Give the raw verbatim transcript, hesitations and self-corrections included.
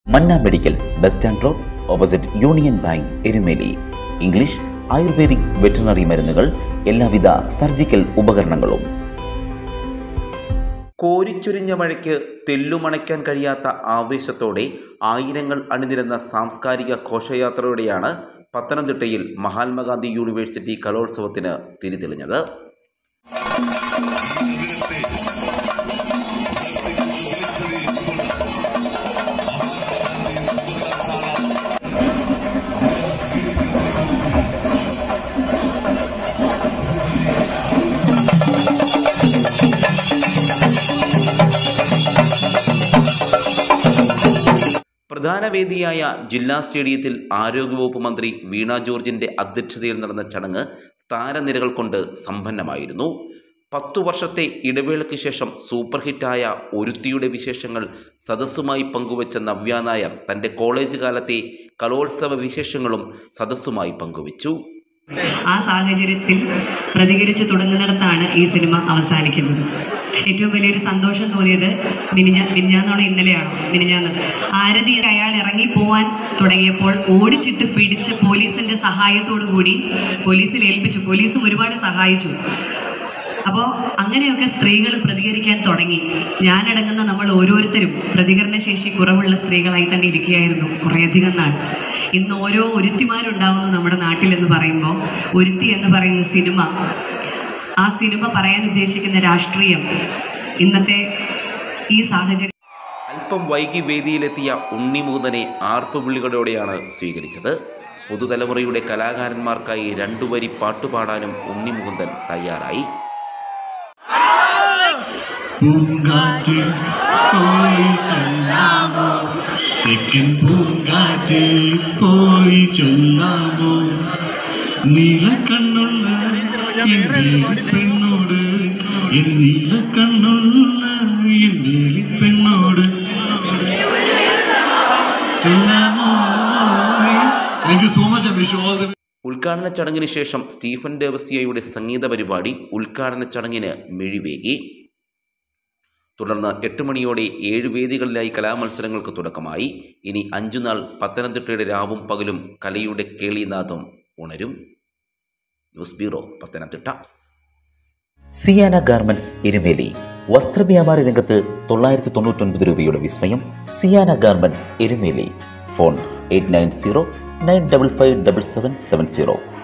മന്ന medicals bus stand road opposite union bank Erumeli. English, ayurvedic, veterinary മരുന്നുകൾ, എല്ലാവിധ surgical ഉപകരണങ്ങളും. കോരിച്ചൊരിഞ്ഞ മഴയ്ക്ക് തെല്ലുമണയ്ക്കാൻ കഴിയാത്ത ആവേശത്തോടെ ആയിരങ്ങൾ അണിനിരന്ന സാംസ്കാരിക ഘോഷയാത്രയോടെയാണ് പത്തനംതിട്ടയിൽ മഹാത്മാഗാന്ധി യൂണിവേഴ്സിറ്റി കലോത്സവത്തിന് തിരിതെളിഞ്ഞത്. പ്രധാന വേദിയായ ജില്ലാ സ്റ്റേഡിയത്തിൽ ആരോഗ്യവകുപ്പ് മന്ത്രി വീണ ജോർജിന്റെ അധ്യക്ഷതയിൽ നടന്ന ചടങ്ങ് താരനിരകൾ കൊണ്ട് സമ്പന്നമായിരുന്നു. പത്തു വർഷത്തെ ഇടവേളയ്ക്ക് ശേഷം സൂപ്പർ ഹിറ്റായ ഒരുത്തിയുടെ വിശേഷങ്ങൾ സദസ്സുമായി പങ്കുവച്ച നവ്യ നായർ തൻ്റെ കോളേജ് കാലത്തെ കലോത്സവ വിശേഷങ്ങളും സദസ്സുമായി പങ്കുവച്ചു. ആ സാഹചര്യത്തിൽ പ്രതികരിച്ച് തുടങ്ങുന്നിടത്താണ് ഈ സിനിമ അവസാനിക്കുന്നത്. ഏറ്റവും വലിയൊരു സന്തോഷം തോന്നിയത് മിനിഞ്ഞ മിനിഞ്ഞാന്നാണോ ഇന്നലെയാണോ മിനിഞ്ഞാന്ന് ആരതി അയാൾ ഇറങ്ങിപ്പോവാൻ തുടങ്ങിയപ്പോൾ ഓടിച്ചിട്ട് പിടിച്ച് പോലീസിൻ്റെ സഹായത്തോടു കൂടി പോലീസിൽ ഏൽപ്പിച്ചു. പോലീസും ഒരുപാട് സഹായിച്ചു. അപ്പോൾ അങ്ങനെയൊക്കെ സ്ത്രീകൾ പ്രതികരിക്കാൻ തുടങ്ങി. ഞാനടങ്ങുന്ന നമ്മൾ ഓരോരുത്തരും പ്രതികരണശേഷി കുറവുള്ള സ്ത്രീകളായി തന്നെ ഇരിക്കുകയായിരുന്നു കുറേയധികം നാൾ. ഇന്ന് ഓരോ ഒരുത്തിമാരുണ്ടാകുന്നു നമ്മുടെ നാട്ടിലെന്ന് പറയുമ്പോൾ ഒരുത്തി എന്ന് പറയുന്ന സിനിമ, ആ സിനിമ പറയാൻ ഉദ്ദേശിക്കുന്ന രാഷ്ട്രീയം ഇന്നത്തെ ഈ സാഹചര്യം. അല്പം വൈകി വേദിയിലെത്തിയ ഉണ്ണിമുകുന്ദനെ ആർപ്പുവിളികളോടെയാണ് സ്വീകരിച്ചത്. പുതുതലമുറയുടെ കലാകാരന്മാർക്കായി രണ്ടുവരി പാട്ടുപാടാനും ഉണ്ണിമുകുന്ദൻ തയ്യാറായി. പൂങ്കാറ്റ് പോയി ചൊല്ലാമോ, തെക്കൻ പൂങ്കാറ്റ് പോയി ചൊല്ലാമോ, നീലക്കണ്ണുള്ള പെണ്ണോട്, നീലക്കണ്ണുള്ള പെണ്ണോട് ചൊല്ലാമോ. Thank you so much. I wish you all the. ഉദ്ഘാടന ചടങ്ങിന് ശേഷം സ്റ്റീഫൻ ദേവസ്യയുടെ സംഗീത പരിപാടി ഉദ്ഘാടന ചടങ്ങിന് മിഴിവേകി. തുടർന്ന് എട്ട് മണിയോടെ ഏഴ് വേദികളിലായി കലാമത്സരങ്ങൾക്ക് തുടക്കമായി. ഇനി അഞ്ചുനാൾ പത്തനംതിട്ടയുടെ രാവും പകലും കലയുടെ കേളിനാദം ഉണരും. News bureau, Pathanamthitta. Siyana garments Erumeli. വസ്ത്രവ്യാപാര രംഗത്ത് തൊള്ളായിരത്തി തൊണ്ണൂറ്റൊൻപത് രൂപയുടെ വിസ്മയം. Siyana garments Erumeli. Phone eight nine zero nine double five double seven seven zero.